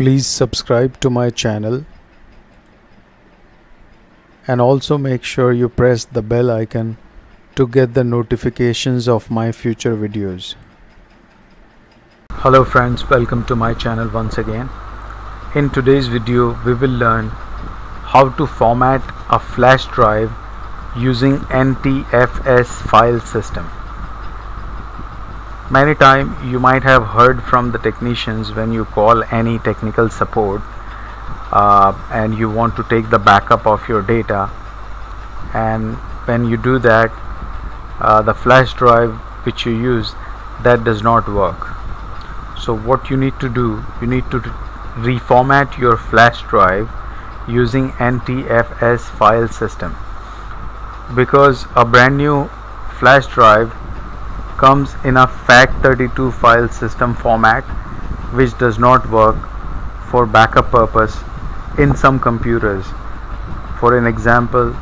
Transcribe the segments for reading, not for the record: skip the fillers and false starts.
Please subscribe to my channel and also make sure you press the bell icon to get the notifications of my future videos. Hello friends, welcome to my channel once again. In today's video we will learn how to format a flash drive using NTFS file system. Many times you might have heard from the technicians when you call any technical support and you want to take the backup of your data, and when you do that the flash drive which you use, that does not work. So what you need to do, you need to reformat your flash drive using NTFS file system, because a brand new flash drive comes in a FAT32 file system format, which does not work for backup purpose in some computers. For an example,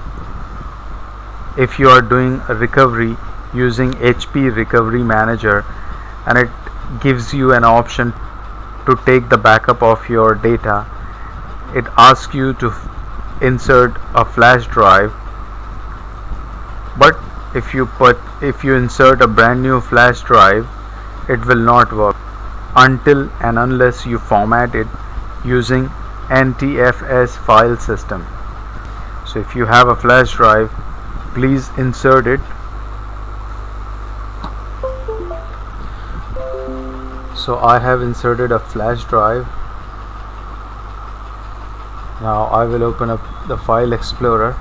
if you are doing a recovery using HP Recovery Manager and it gives you an option to take the backup of your data, it asks you to insert a flash drive, but if you insert a brand new flash drive, it will not work until and unless you format it using NTFS file system. So if you have a flash drive, please insert it. So I have inserted a flash drive. Now I will open up the File Explorer,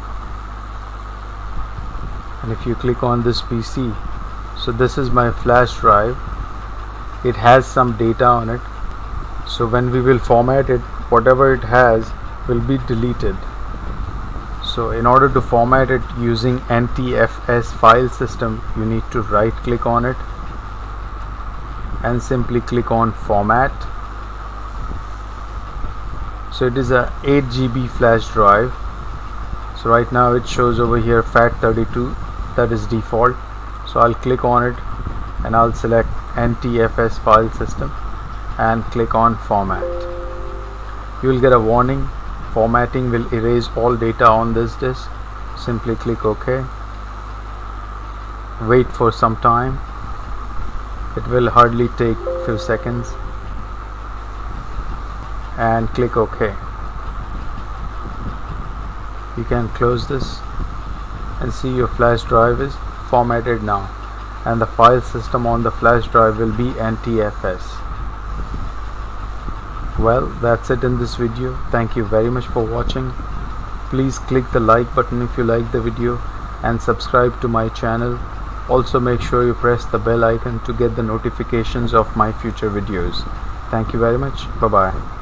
and if you click on this PC, so this is my flash drive. It has some data on it, so when we will format it, whatever it has will be deleted. So in order to format it using NTFS file system, you need to right click on it and simply click on format. So it is a 8 GB flash drive. So right now it shows over here FAT32, that is default. So I'll click on it and I'll select NTFS file system and click on format. You will get a warning, formatting will erase all data on this disk. Simply click OK. Wait for some time. It will hardly take few seconds, and click OK. You can close this and see your flash drive is formatted now, and the file system on the flash drive will be NTFS. Well, that's it in this video. Thank you very much for watching. Please click the like button if you like the video and subscribe to my channel. Also make sure you press the bell icon to get the notifications of my future videos. Thank you very much. Bye bye.